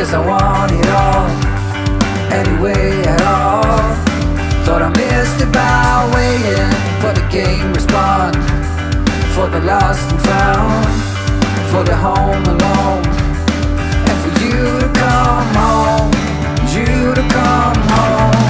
Guess I want it all, anyway at all. Thought I missed it by waiting for the game respond, for the lost and found, for the home alone, and for you to come home, you to come home.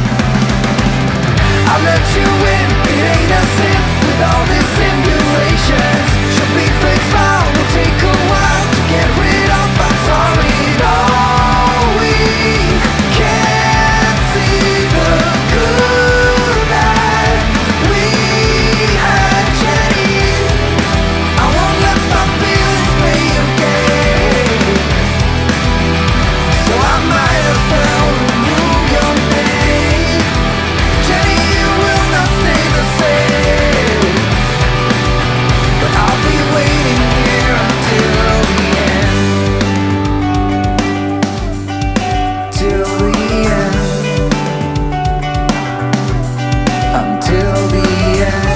I let you in, it ain't a sin, with all these simulations. Should be fake smile, will take a while to get rid of. I'm sorry, no, we can't see the good that we had, Jenny. I won't let my feelings play a game, so I might as well remove your name. Jenny, you will not stay the same, but I'll be waiting here until the end, till the end, until the end.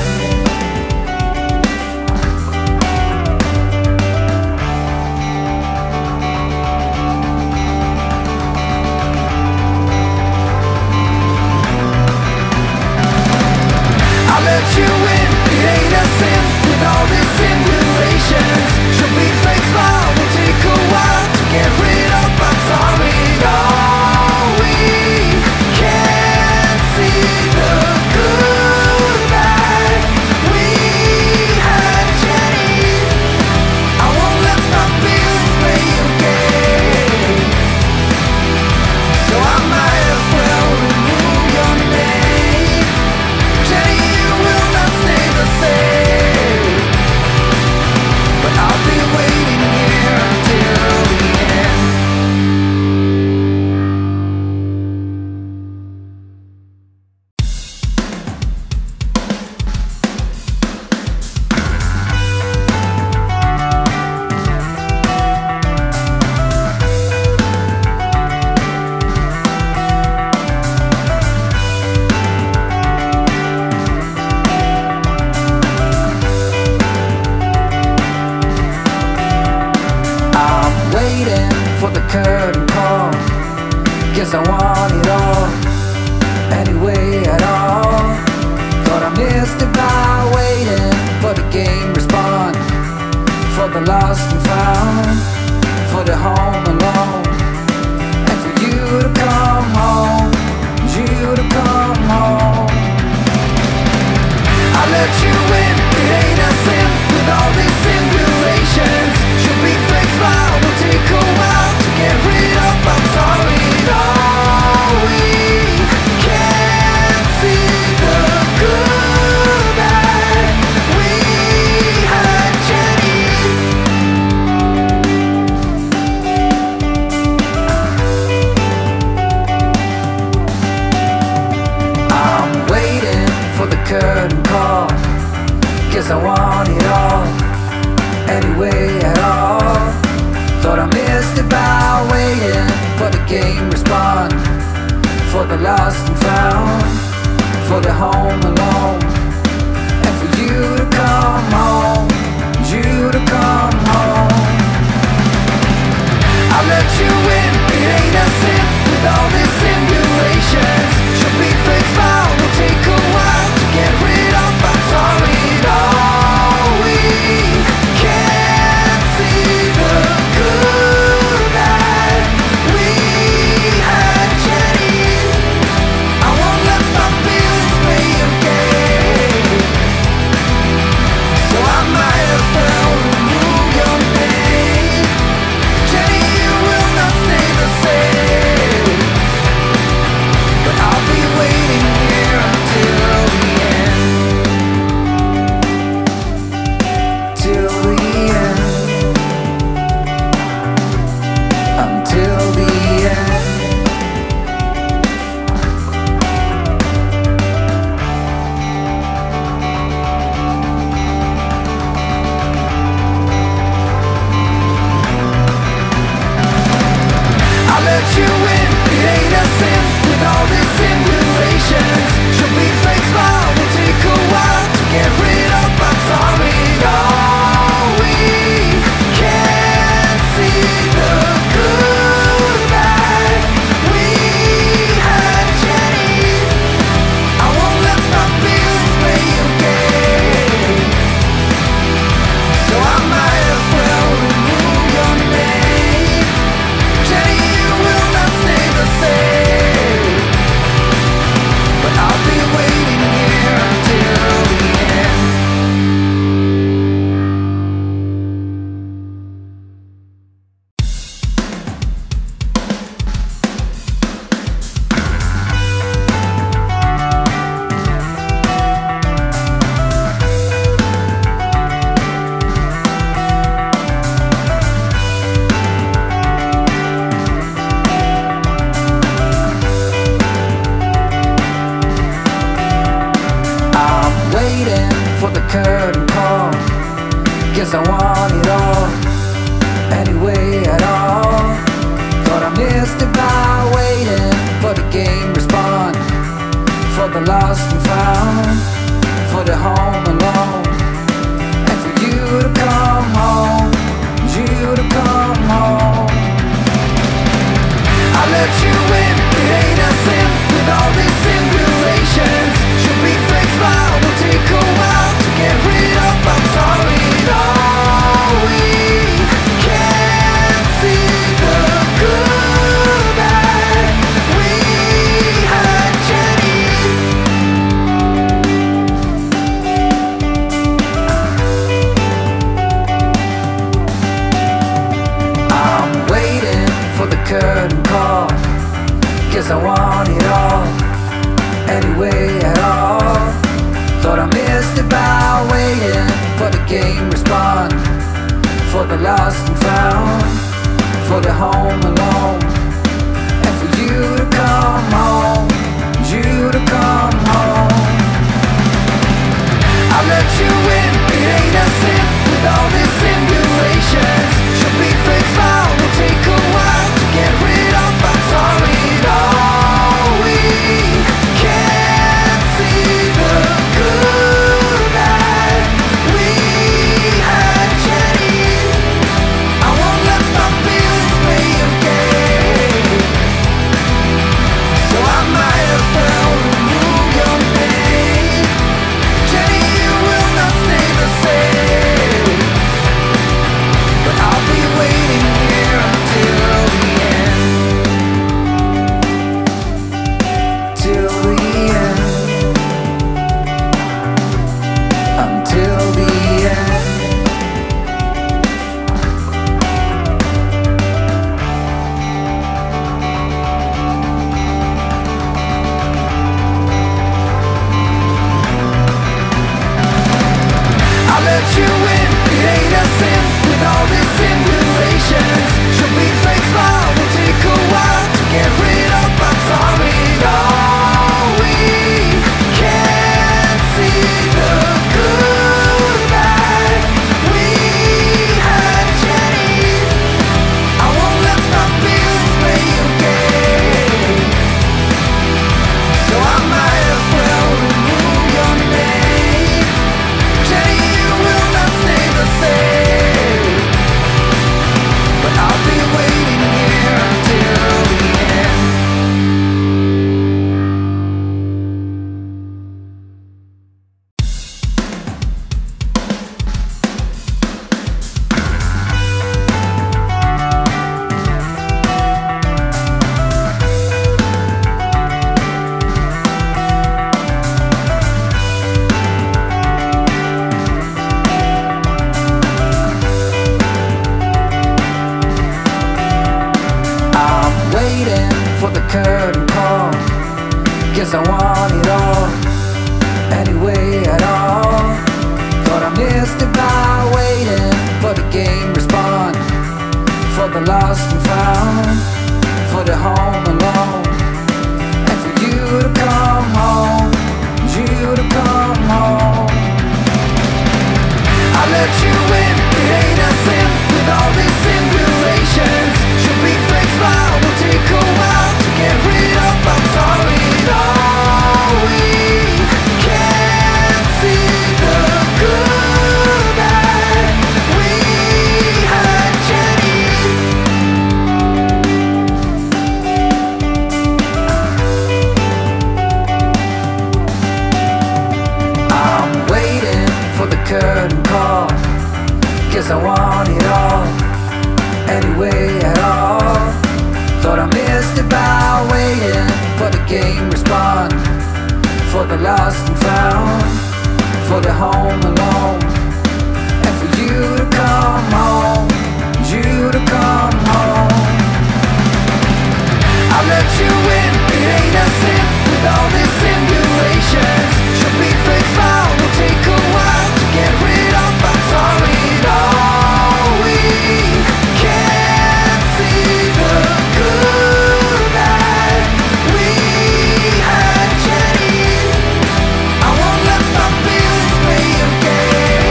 I let you in, it ain't a sin, with all these simulations. Should be fake smile, will take a while to get rid of. I'm sorry, no, we can't see the good that we had, Jenny. I won't let my feelings play a game, so I might as well remove your name. Jenny, you will not stay the same, but I'll be waiting here until the end. I'm waiting for the curtain call. Guess I want it all, anyway at all. Thought I missed it by waiting for the game respond, for the lost and found, for the home alone, and for you to come home, you to come home. I let you in, it ain't a sin, with all these simulations. Should be fake smile, will take a while to get rid of. I'm sorry, no, we can't see the good that we had, Jenny. I'm waiting for the curtain call. Guess I want it all, anyway at all. Thought I missed it by waiting for the game respond, for the lost and found, for the home alone, and for you to come home, you to come home. I let you in, it ain't a sin, with all these simulations. Should be fake smile, will take a while to get rid of. I'm sorry, no, we can't see the good that we had, Jenny. I won't let my feelings play a game, so want it all, anyway at all. Thought I missed it by waiting for the game respawn, for the lost and found, for the home alone, and for you to come home, you to come home. I let you in, it ain't a sin. With all these simulations, should be fake smile, will take a while to get rid of. I'm sorry, no, we can't see the good that we had, Jenny. I'm waiting for the curtain call, 'cause I want it all, anyway at all. Thought I missed it by waiting for the game respawn, for the lost and found, for the home alone, and for you to come home, you to come home. I let you in, it ain't a sin. With all these simulations, should be fake smile, will take a while to get rid of. I'm sorry, no, we can't see the good that we had, Jenny. I won't let my feelings play a game, so I might as well remove your name. Jenny, you will not stay the same, but I'll be waiting here until the end, till the end, until the end. I let you in, it ain't a sin. With all these simulations, should be fake smile, will take a while to get rid of. I'm sorry, no, we can't see the good that we had, Jenny. I won't let my feelings play a game, so I might as well remove your name. Jenny, you will not stay the same, but I'll be waiting here until the end. I'm waiting for the curtain call, 'cause I want it all, anyway at all. Thought I missed it by waiting for the game respawn, for the lost and found, for the home alone, and for you to come home, you to come home. I let you in, it ain't a sin. With all these simulations, should be fake smile, will take a while to get rid of. I'm sorry, no, we can't see the good that we had, Jenny. I'm waiting for the curtain call, 'cause I want it all, anyway at all. Thought I missed it by waiting for the game respawn, for the lost and found, for the home alone, and for you to come home, you to come home. I let you in, it ain't a sin. With all these simulations, should be fake smile, will take a while to get rid of. I'm sorry, no, we can't see the good that we had, Jenny. I won't let my feelings play a game,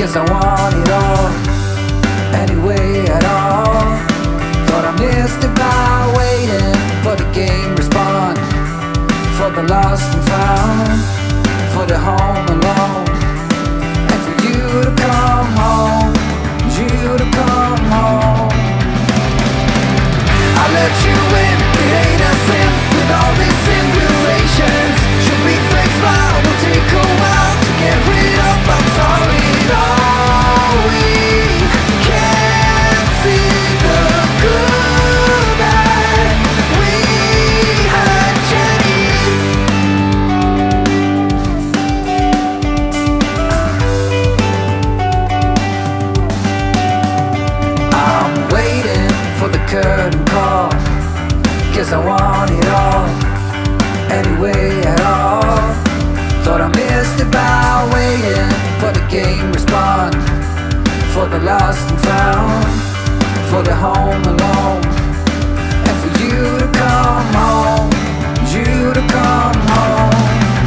Guess I want it all, anyway at all. Thought I missed it by waiting for the game respawn, for the lost and found, for the home alone, and for you to come home, you to come home. I let you in, it ain't a sin. With all these simulations, should be fake smile, will take a while to get rid of. I'm sorry, all we can see the good that we had, Jenny. I'm waiting for the curtain call. Guess I want it all, anyway at all. Thought I missed it by waiting for the game respawn, for the lost and found, for the home alone, and for you to come home, you to come home.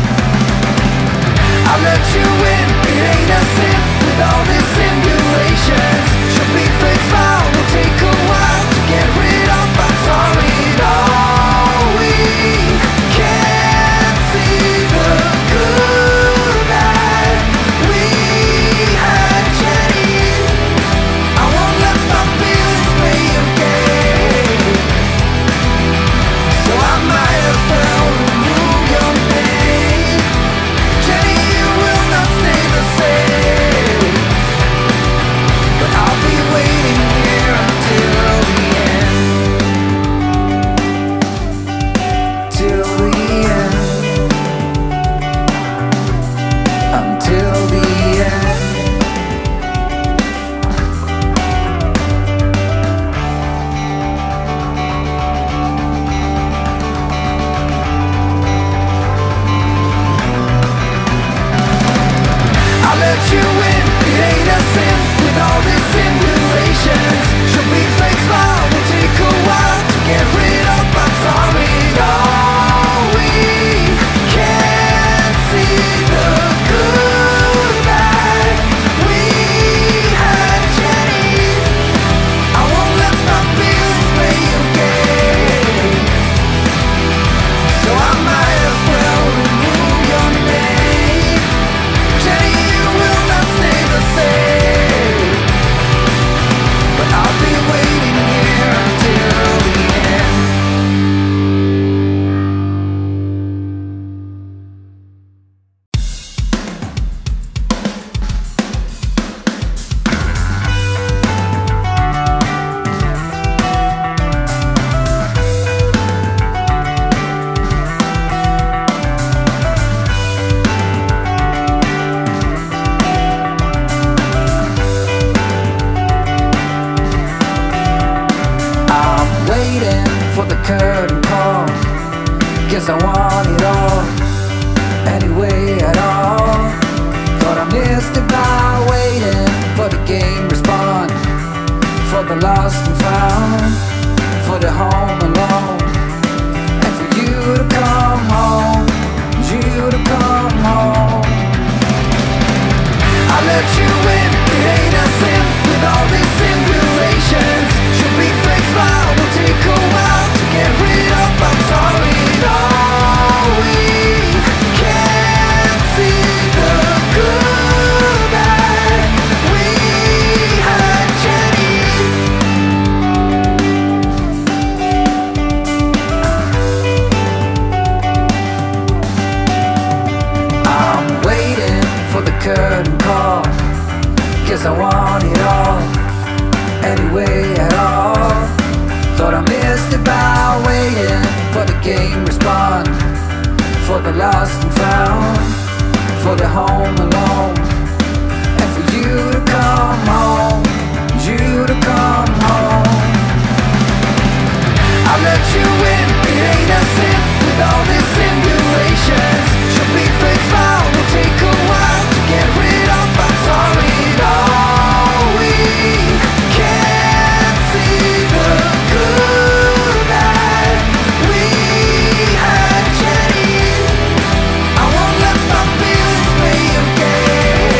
I let you in, it ain't a sin. With all these simulations, should be fake smile, will take a while to get rid of. I'm sorry, all we can see the good that we had, Jenny. I won't let my feelings play a game, so I might as well remove your name. Jenny, you will not stay the same, but I'll be waiting here until the end, till the end, until the end. I let you in, it ain't a sin. With all these simulations, should be fake smile, will take a while to get rid of. I'm sorry, all we can see the good that we had, Jenny. I won't let my feelings play a game, so I might as well remove your name. Jenny, you will not stay the same, but I'll be waiting here until the end. I'm waiting for the curtain call. Guess I want it all, anyway at all. Thought I missed it by waiting for the game respawn, for the lost and found, for the home alone, and for you to come home, you to come home. I let you in, it ain't a sin. With all these simulations, should be fake smile, will take a while to get rid of. I'm sorry, all we can see the good that we had, Jenny. I'm waiting for the curtain call. Guess I want it all, anyway at all. Thought I missed it by waiting for the game respawn, for the lost and found, for the home alone, and for you to come home, you to come home. I let you in, it ain't a sin. With all these simulations, should be fake smile, will take a while to get rid of. I'm sorry, all we can see the good that we had, Jenny. I won't let my feelings play a game,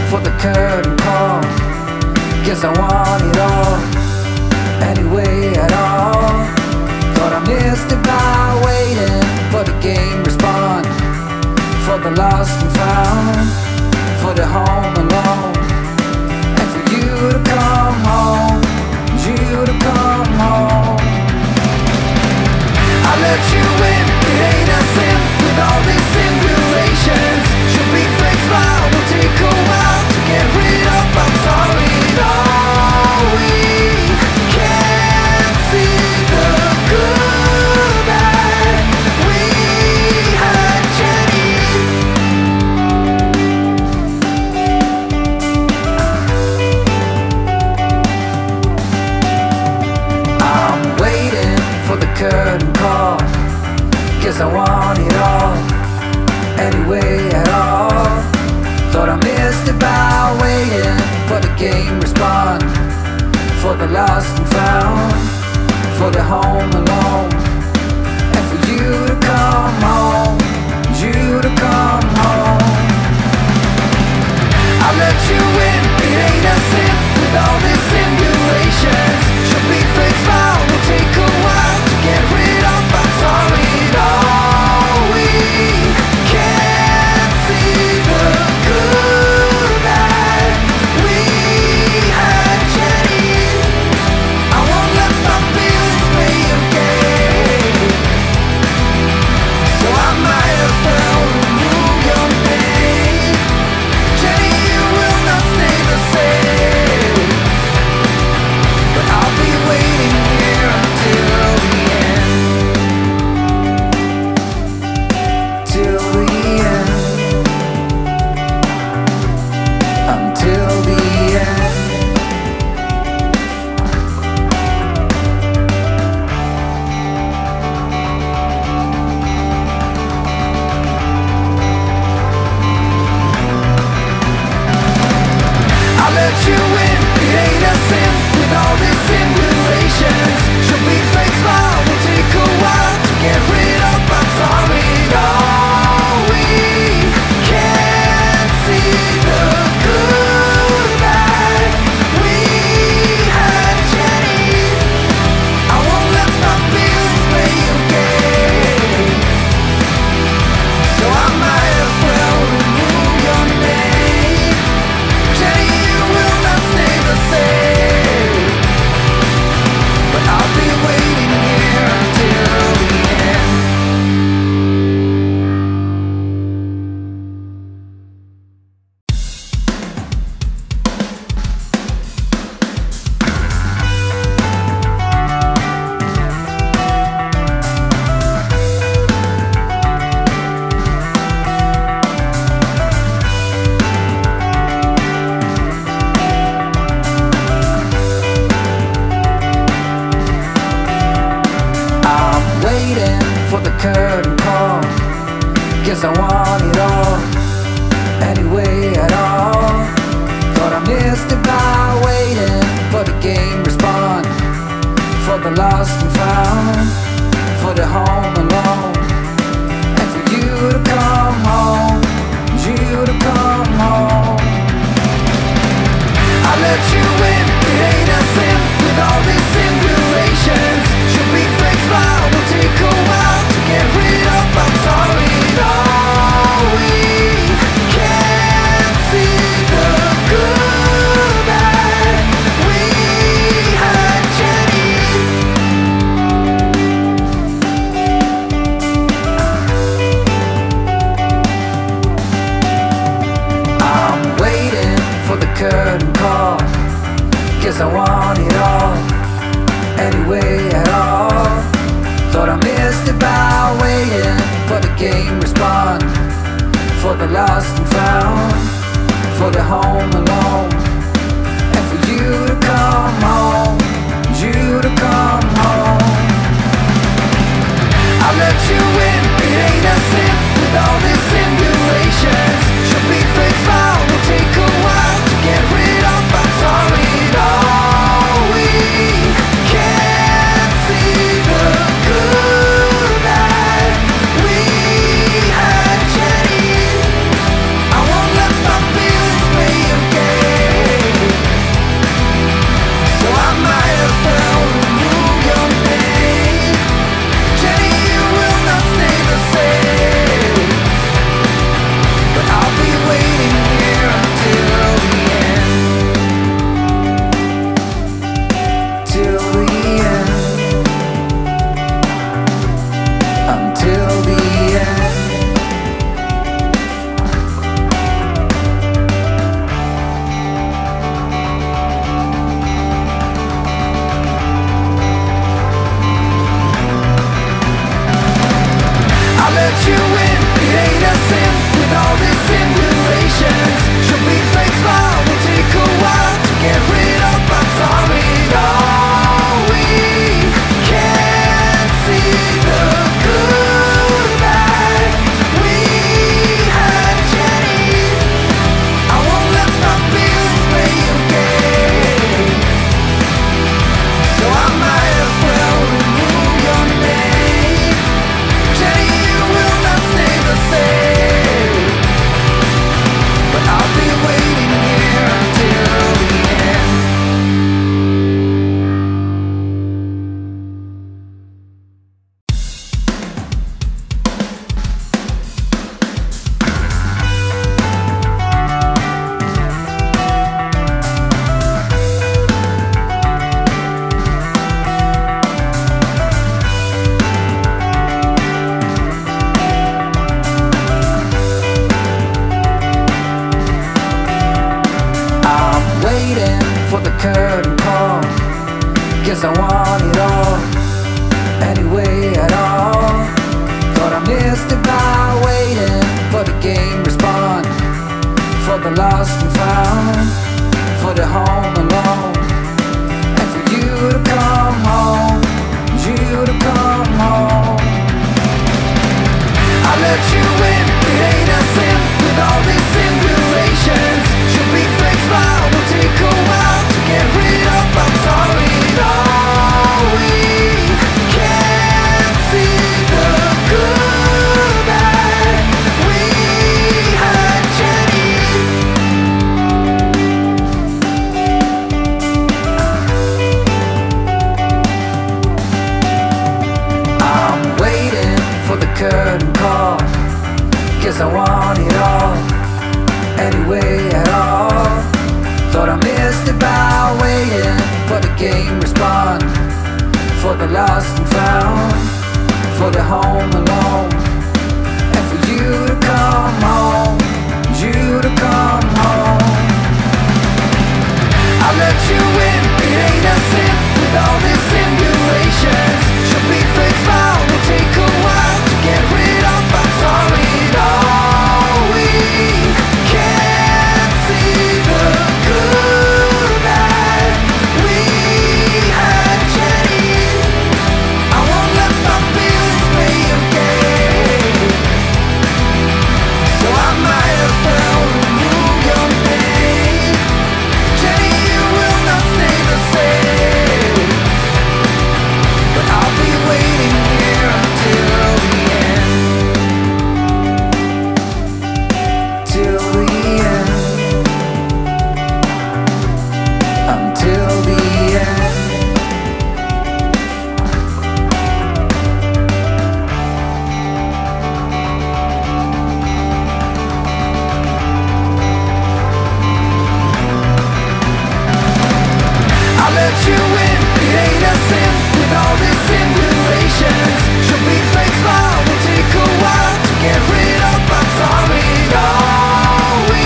for the curtain call. Guess I want it all, anyway at all. Thought I missed it by waiting for the game respawn, for the lost and found, for the home alone, and for you to come home, you to come home. I let you in, it ain't a sin. With all these simulations, should be fake smile, will take a while to get rid of. I'm sorry, no, we can't see the good that we had, Jenny. I'm waiting for the curtain call. Guess I want it all, anyway at all. Thought I missed it by waiting for the game respawn, for the lost and found, for the home alone, and for you to come home, you to come home. I let you in, it ain't a sin. With all these simulations, should be fake smile, will take a while to get rid of. I'm sorry, no, we can't see the good that we had, Jenny. I won't let my feelings play a game, so I might as well remove your name. Jenny, you will not stay the same, but I'll be waiting here until the end, till the end, until the end. I let you in, it ain't a sin. With all these simulations, should be fake smile, will take a while to get rid of. I'm sorry, no, we can't see the good that we had, Jenny. I won't let my feelings play a game, so I might as well remove your name. Jenny, you will not stay the same, but I'll be waiting here until the end. I'm waiting for the curtain call. Guess I want it all, anyway at all. Thought I missed it by waiting for the game respawn, for the lost and found, for the home alone, and for you to come home, you to come home. I let you in, it ain't a sin. With all these simulations, should be fake smile, will take a while to get rid of. I'm sorry, no, we can't see the good that we had, Jenny. I'm waiting for the curtain call. Guess I want it all, anyway at all. Thought I missed it by waiting for the game respawn, for the lost and found, for the home alone, and for you to come home, you to come home. I let you in, it ain't a sin. With all these simulations, should be fake smile, will take a while to get rid of. I'm sorry, no, we can't see the good that we had, Jenny. I won't let waiting for the curtain call. Guess I want it all, anyway at all. Thought I missed it by waiting for the game respawn, for the lost and found, for the home alone, and for you to come home, you to come home. I let you in, it ain't a sin. With all these simulations, your big fake smile will take a while to get rid of. I'm sorry, no, we can't see the good that we had, Jenny. I'm waiting for the curtain call. Guess I want it all, anyway at all. Thought I missed it by waiting for the game respawn, for the lost and found, for the home alone, and for you to come home, you to come home. I let you in, it ain't a sin. With all these simulations, your big fake smile will take a while to get rid of. I'm sorry, no, we can't see the good that we had, Jenny. I won't let my feelings play a game, so I might as well remove your name. Jenny, you will not stay the same, but I'll be waiting here until the end, till the end, until the end. I let you in, it ain't a sin. With all these simulations, your big fake smile will take a while to get rid of. I'm sorry, no, we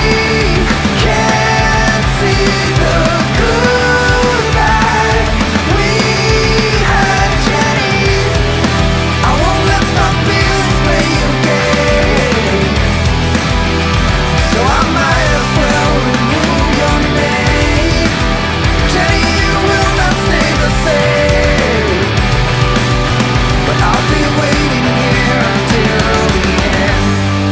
can't see the good that we had, Jenny. I won't let my feelings play a game, so I might as well remove your name. Jenny, you will not stay the same, but I'll be waiting here until the end.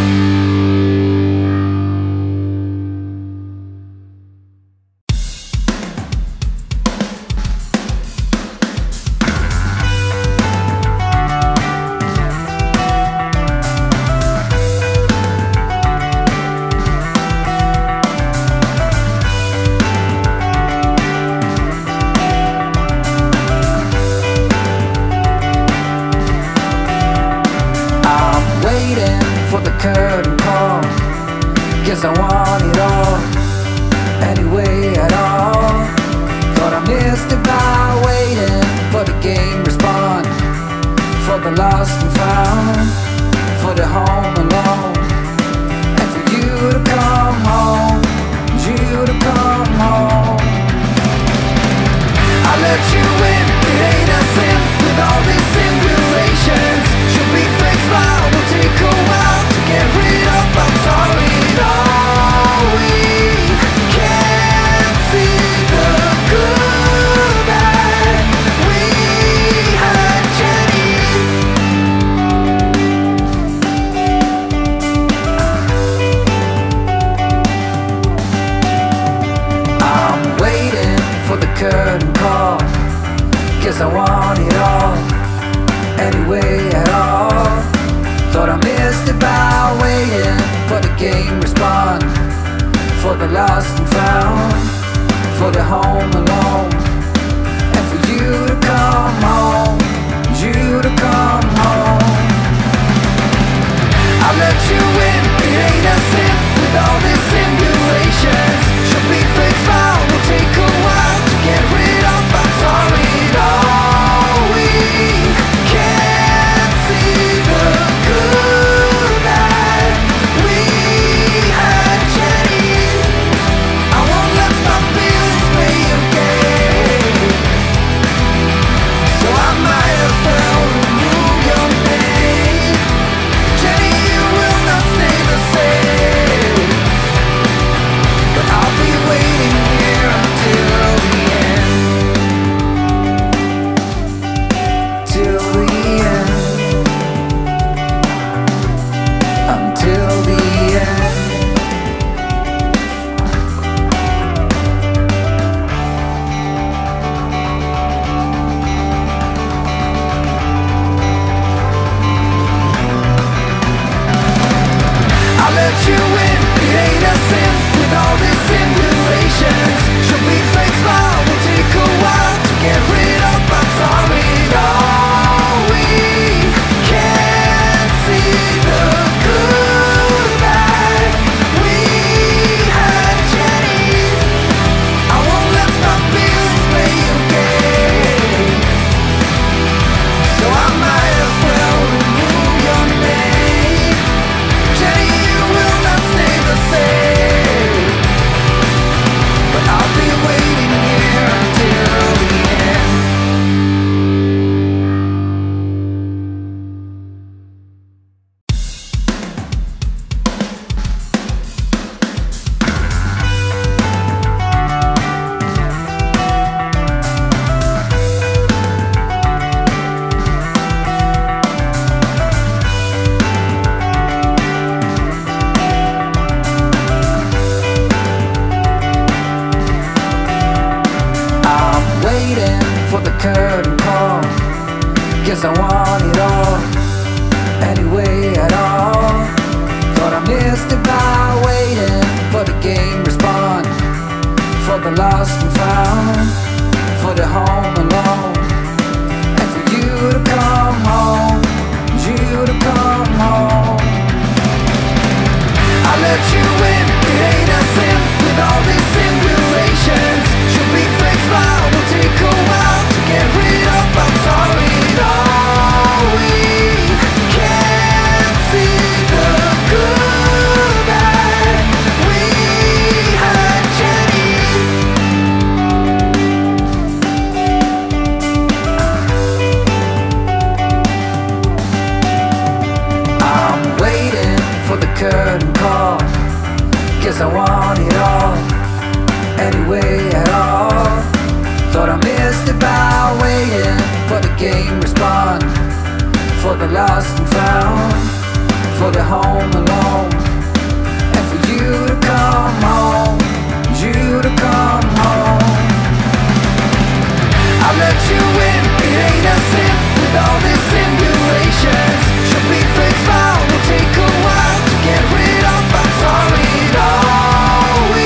I'm waiting for the curtain call. Guess I want it all, anyway at all. Thought I missed it by waiting for the game respawn, for the lost and found, for the home alone, and for you to come home, you to come home. I let you in, it ain't a sin. With all these simulations, your big fake smile will take a while to get rid of. I'm sorry, no, we can't see the good that we had, Jenny. I'm waiting for the curtain call. Guess I want it all, anyway at all. Thought I missed it by waiting for the game respawn, for the lost and found, for the home alone, and for you to come home, you to come home. I let you in, it ain't a sin. With all these simulations, your big fake smile will take a while to get rid of. I'm sorry, no, we can't see the good that we had, Jenny. I won't for the curtain call. Guess I want it all, anyway at all. Thought I missed it by waiting for the game respond, for the lost and found, for the home alone, and for you to come home, you to come home. I let you in, it ain't a sin. With all these simulations, should be fake smile, will take a while to get rid of. I'm sorry, no, we can't see the good that we had, Jenny. I'm waiting for the curtain call. Guess I want it all, anyway at all. Thought I missed it by waiting for the game respond, for the lost and found, for the home alone, and for you to come home, you to come home. I let you in, it ain't a sin. With all these simulations, should be fake smile, will take a while to get rid of. I'm sorry, no, we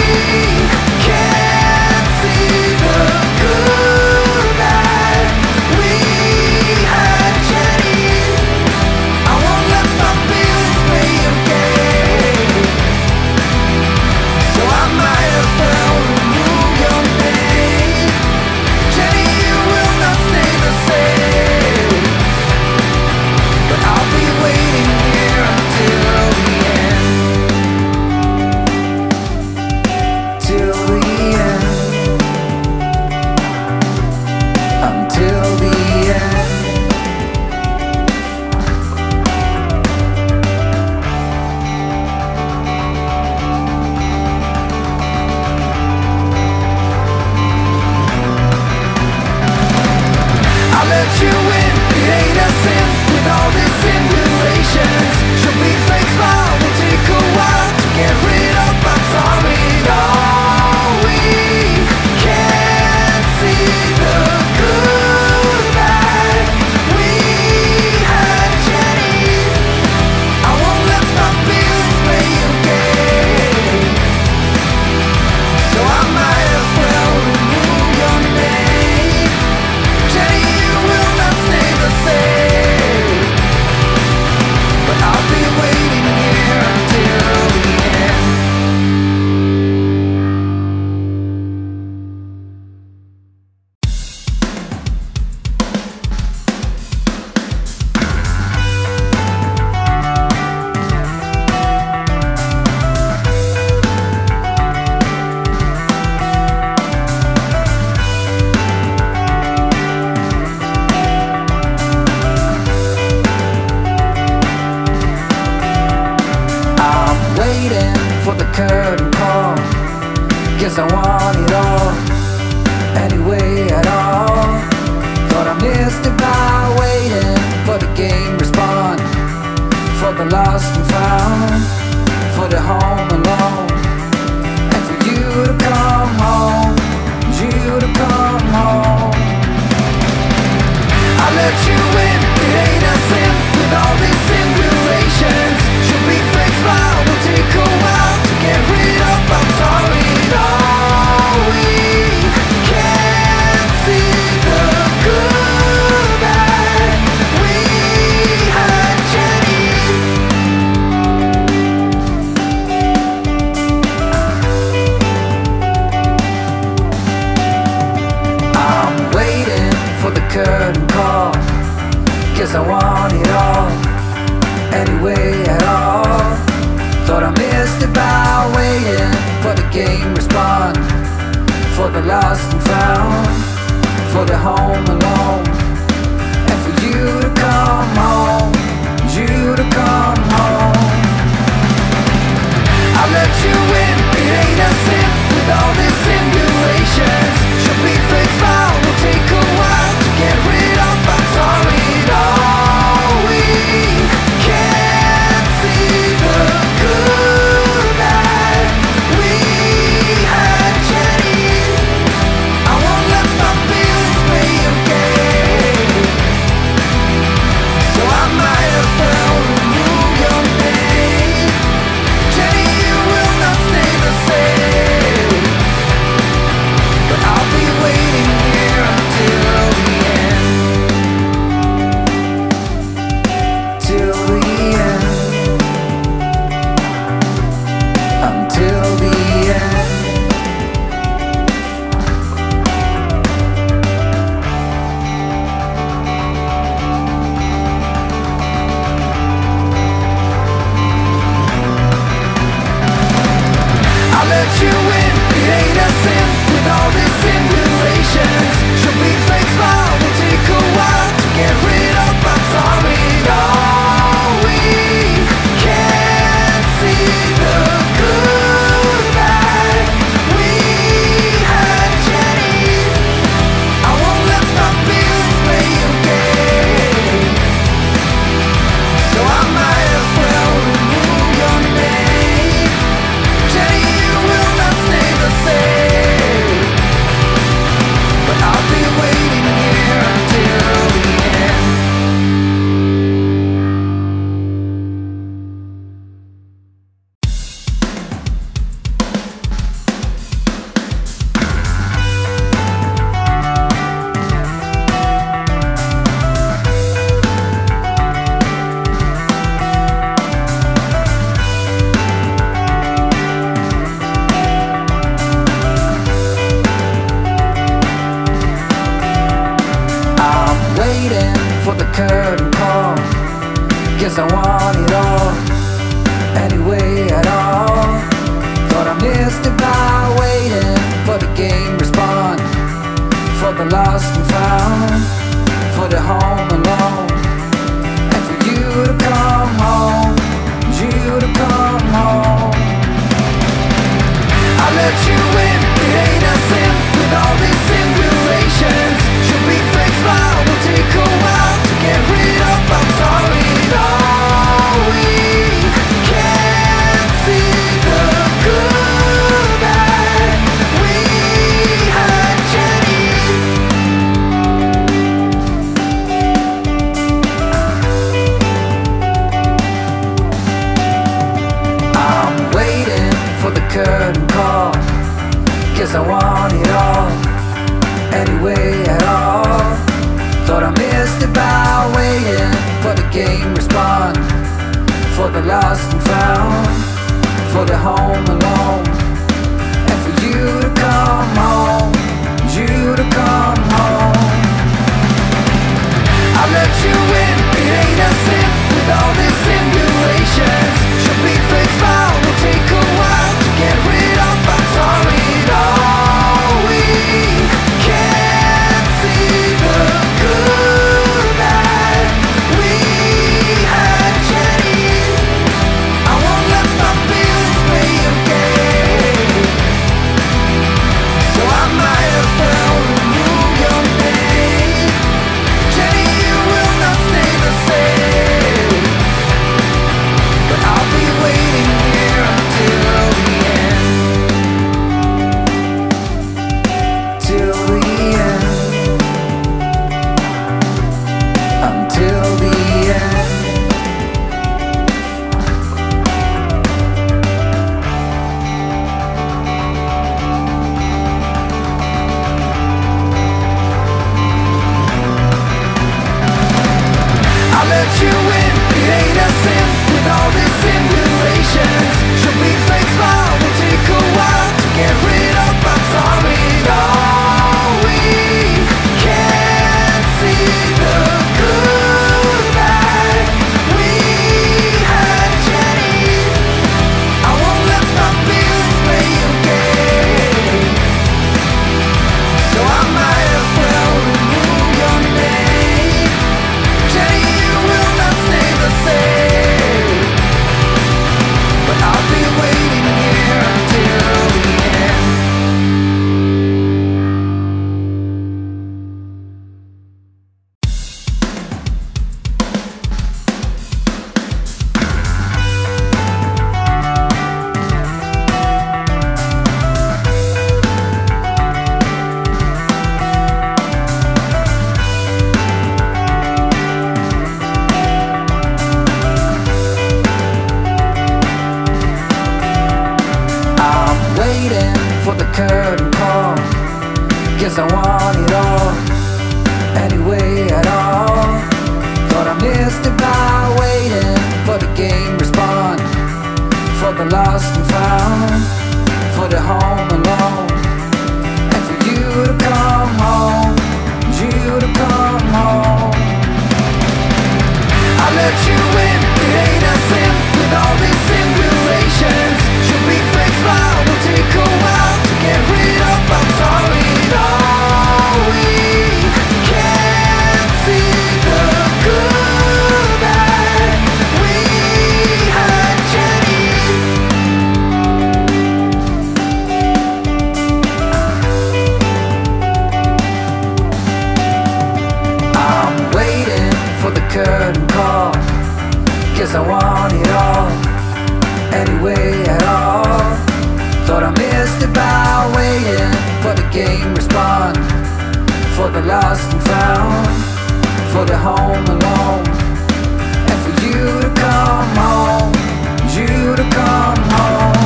can't see the good that we had, Jenny. I won't let my feelings play a game, so I might as well remove your name. Jenny, you will not stay the same, but I'll be waiting here until the end, till the end, until the end. I let you in, it ain't a sin. With all these simulations, should be fake smile, will take a while to get rid of. I'm sorry, no, we can't see the good that we had, Jenny. I won't let my feelings play a game, so I might as well remove your name. Jenny, you will not stay the same, but I'll be waiting here until the end. I'm waiting for the curtain call. Guess I want it all, anyway at all. Thought I missed it by waiting for the game respond, for the lost and found, for the home alone, and for you to come home, you to come home. I let you in, it ain't a sin. With all these simulations, should be fake smile, will take a while to get rid of. I'm sorry, no, we can't see the good that we had, Jenny. I'm waiting for the curtain call. Guess I want it all, anyway at all. Thought I missed it by waiting for the game respond, for the lost and found, for the home alone, and for you to come home, you to come home. I let you in, it ain't a sin. With all these simulations, should be fake smile, will take a while to get rid of. I'm sorry, no, we can't see the good that we had, Jenny. I won't let my feelings play a game. lost and found, for the home alone, and for you to come home, you to come home. I let you in, it ain't a sin. With all these simulations, should be fake smile, will take a while to get rid of. I'm sorry, no, we can't see the good that we had, Jenny. I'm waiting for the curtain call, 'cause I want it all, anyway at all. Thought I missed it by waiting for the game respond, for the lost and found, for the home alone, and for you to come home, you to come home. I let you in, it ain't a sin. With all these simulations, should be fake smile, will take a while to get rid of. I'm sorry, no, we can't see the good that we had, Jenny. I won't let my feelings play a game, so I might as well remove your name. Jenny, you will not stay the same, but I'll be waiting here until the end, till the end, until the end. I let you in, it ain't a sin. With all these simulations, should be fake smile, will take a while to get rid of. I'm sorry, no, we can't see the good that we had, Jenny. I won't let my feelings play a game, so I might as well remove your name. Jenny, you will not stay the same, but I'll be waiting here until the end. I'm waiting for the curtain call, 'cause I want it all, anyway at all. Thought I missed it by waiting for the game respond, for the lost and found, for the home alone, and for you to come home, you to come home. I let you in, it ain't a sin. With all these simulations, should be fake smile, will take a while to get rid of. I'm sorry, no, we can't see the good that we had, Jenny. I'm waiting for the curtain call, 'cause I want it all, anyway at all. Thought I missed it by waiting for the game respond, for the lost and found, for the home alone, and for you to come home, you to come home.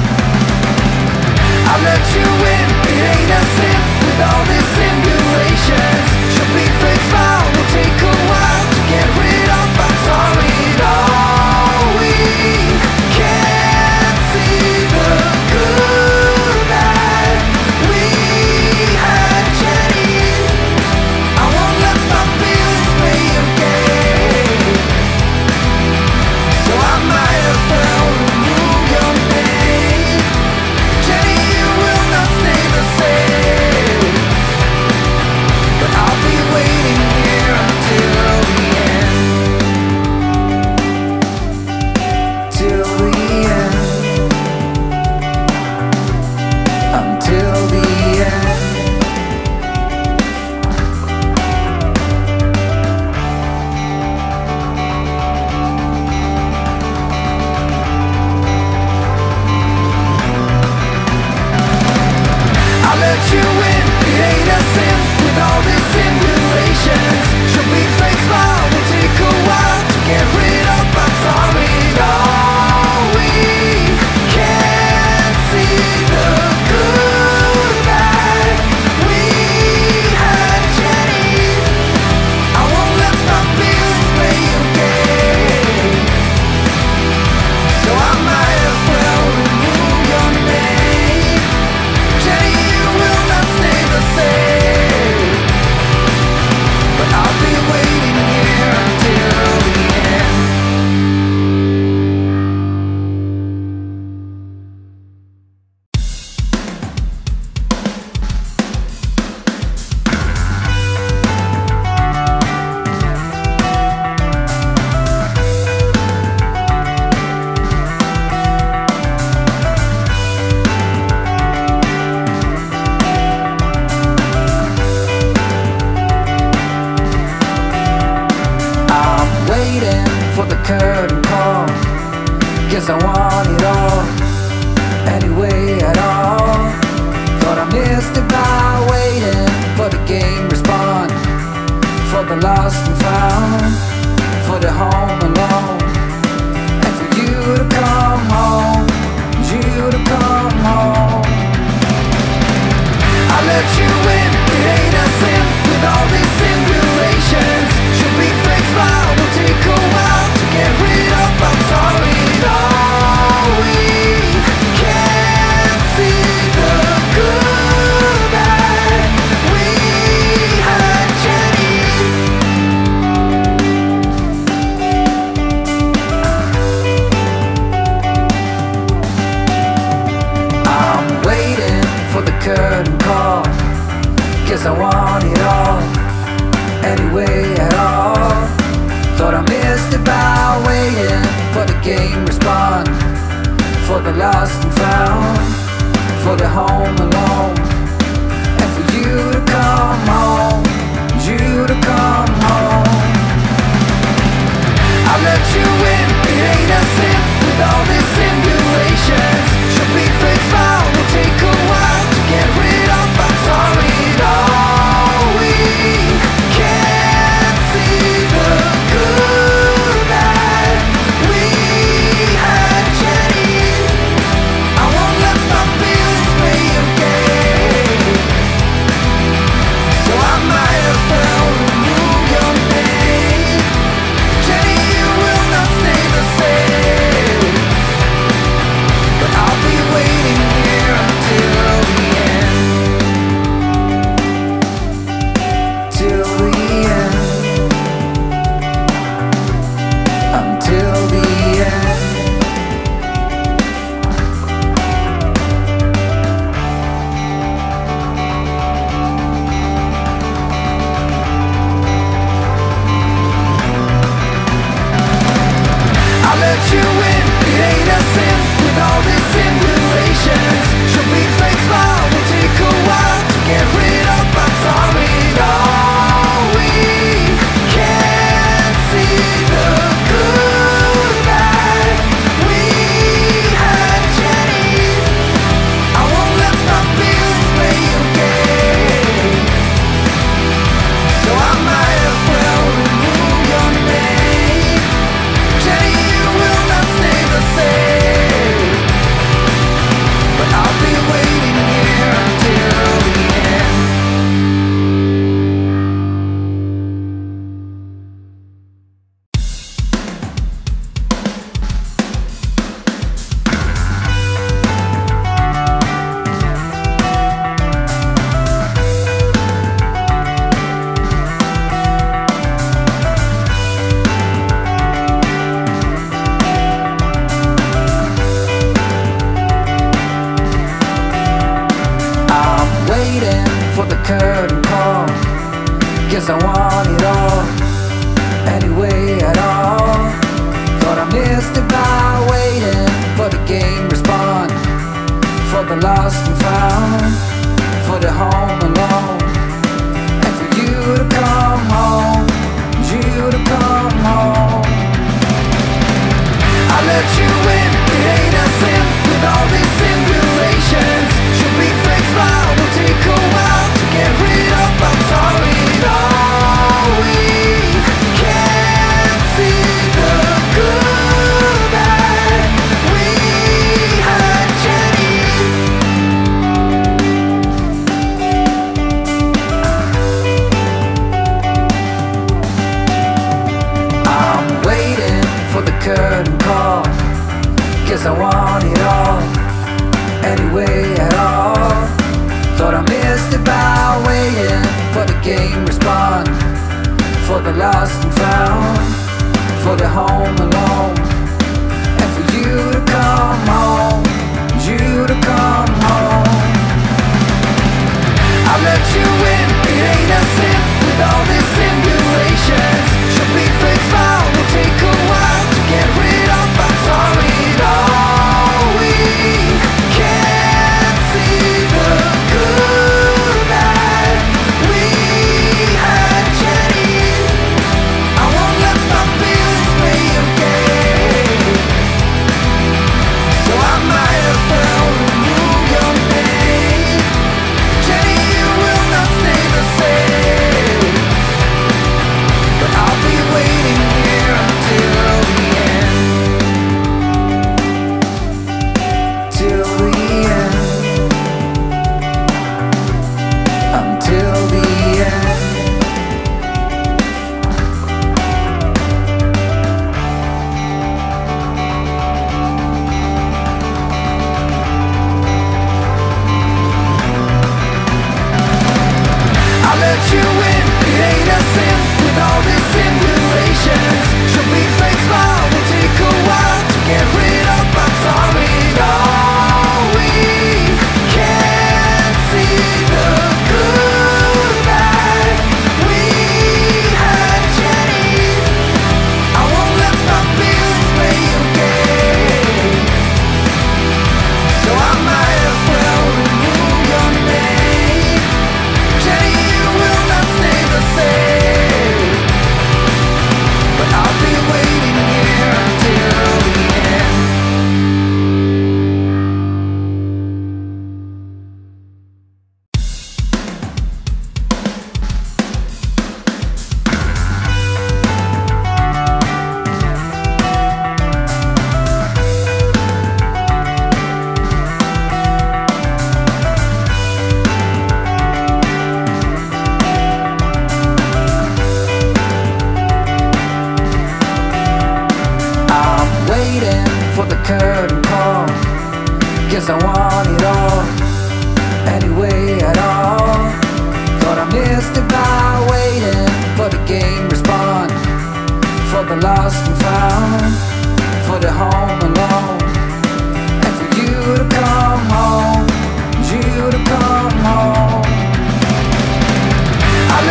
I let you in, it ain't a sin. With all these simulations, should be fake smile, will take a while to get rid of. I'm sorry, no, we can't see the good that we had, Jenny. I won't let my feelings play a game. about waiting for the game respawn, for the lost and found, for the home alone, and for you to come home, you to come home. I let you in, it ain't a sin. With all these simulations, should be fake smile, will take a while to get rid of. I'm sorry, no, we can't see the good that we had, Jenny. I'm waiting for the curtain call, 'cause I want it all, anyway at all. Thought I missed about waiting for the game respawn, for the lost and found, for the home alone, and for you to come home, you to come home. I let you in, it ain't a sin. With all these simulations, should be fake smile, will take a while to get rid of. I'm sorry, no, we can't see the good that we had, Jenny. I won't let my feelings play a game, so I might as well remove your name. Jenny, you will not stay the same, but I'll be waiting here until the end, till the end, until the end. I let you in, it ain't a sin. With all these simulations, should be fake smile, will take a while to get rid of. I'm sorry, no, we can't see the good that we had, Jenny. I won't let my feelings play a game, so I might as well remove your name. Jenny, you will not stay the same, but I'll be waiting here until the end. I'm waiting for the curtain call, 'cause I want it all, anyway at all. Thought I missed about waiting for the game respawn, for the lost and found, for the home alone, and for you to come home, you to come home. I let you in, it ain't a sin. With all these simulations, should be fake smile, will take a while to get rid of. I'm sorry, no, we can't see the good that we had, Jenny. I'm waiting for the curtain call, 'cause I want it all, anyway at all. Thought I missed about waiting for the game respawn, for the lost and found, for the home alone, and for you to come home, you to come home. I let you in, it ain't a sin. With all these simulations, should be fake smile, will take a while to get rid of. I'm sorry, no, we can't see the good that we had, Jenny. I won't let my feelings play a game, so I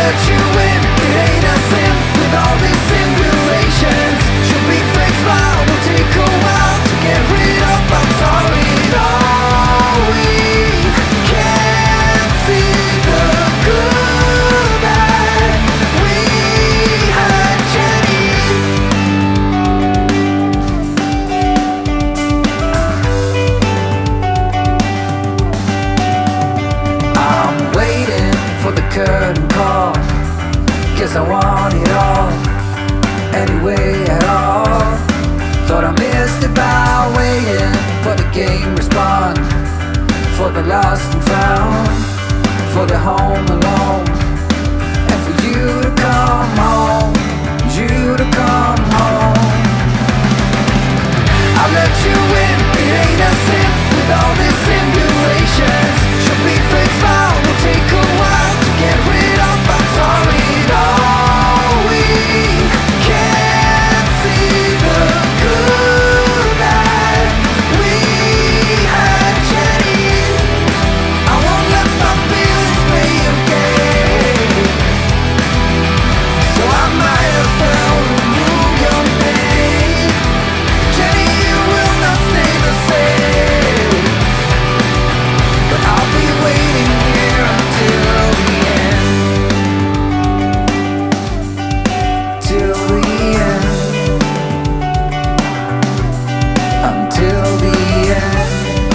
let you in, it ain't a sin. With all these simulations, she'll be fake smile. Will take a while to get rid of. I'm sorry, no, we can't see the good that we had, Jenny. I'm waiting for the curtain call, 'cause I want it all, anyway at all. Thought I missed it by waiting for the game respond, for the lost and found, for the home alone, and for you to come home, you to come home. I'll let you in, it ain't a sin. With all these simulations, she'll be fake smile. Will take a while to get rid of. I'm sorry, no, we can't see the good that we had, Jenny. I won't let my feelings play a game, so I might as well remove your name. Jenny, you will not stay the same, but I'll be waiting here until the end. Till the end. Until the end.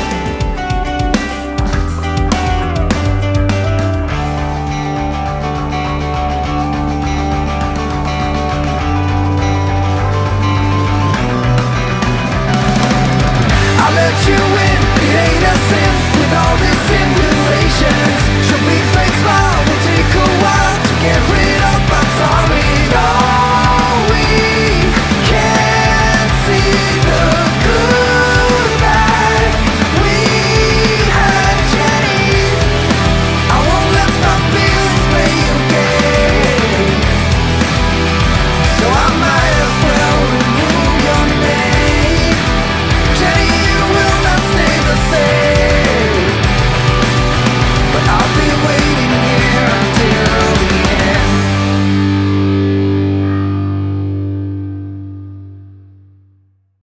I'll let you in, it ain't a sin. With all these simulations, she'll be fake smile. Will take a while to get rid of. I'm sorry, no, we can't see the good that we had, Jenny. I won't let my feelings play a game, so I might as well remove your name. Jenny, you will not stay the same, but I'll